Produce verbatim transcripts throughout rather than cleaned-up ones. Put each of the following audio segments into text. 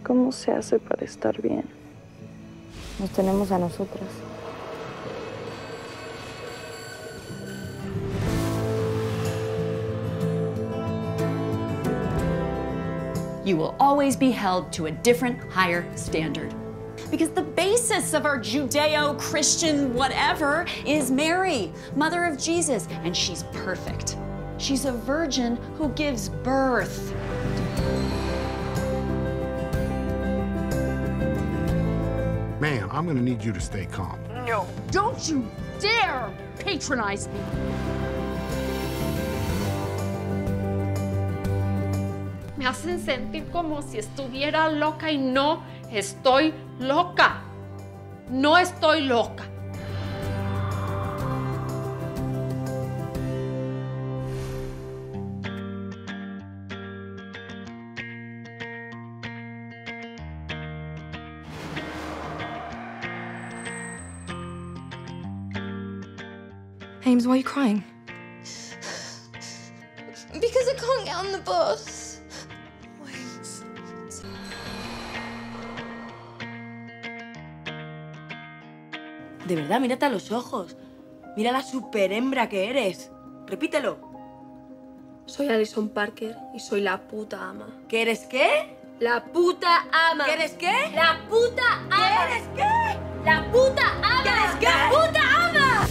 ¿Cómo se hace para estar bien? Nos tenemos a nosotras. You will always be held to a different, higher standard. Because the basis of our Judeo-Christian whatever is Mary, mother of Jesus, and she's perfect. She's a virgin who gives birth. Ma'am, I'm gonna need you to stay calm. No, don't you dare patronize me. Me hacen sentir como si estuviera loca y no estoy loca. No estoy loca. Ames, why are you crying? Because I can't get on the bus. De verdad, mírate a los ojos. Mira la super hembra que eres. Repítelo. Soy Alison Parker y soy la puta ama. ¿Qué eres qué? La puta ama. ¿Qué eres qué? La puta ama. ¿Qué eres qué? La puta ama. ¿Qué eres qué? La puta ama.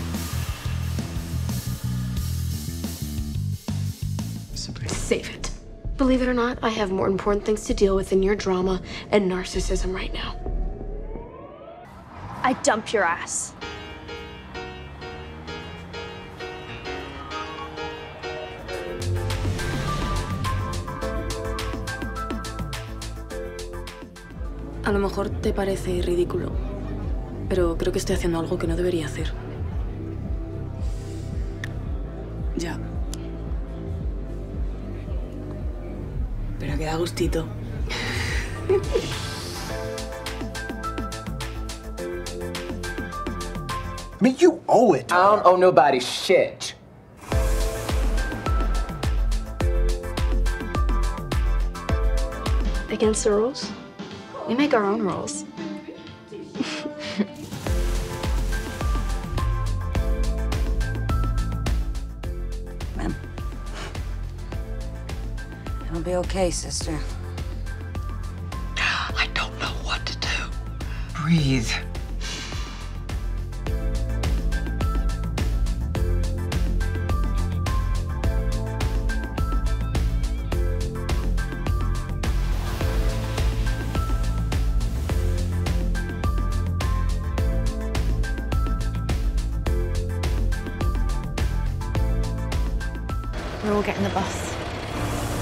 Save it. Believe it or not, I have more important things to deal with than your drama and narcissism right now. I dump your ass. A lo mejor te parece ridículo, pero creo que estoy haciendo algo que no debería hacer. Ya. Pero que da gustito. I mean, you owe it. I don't owe nobody shit. Against the rules? We make our own rules. Ma'am. It'll be okay, sister. I don't know what to do. Breathe. We're all getting the bus.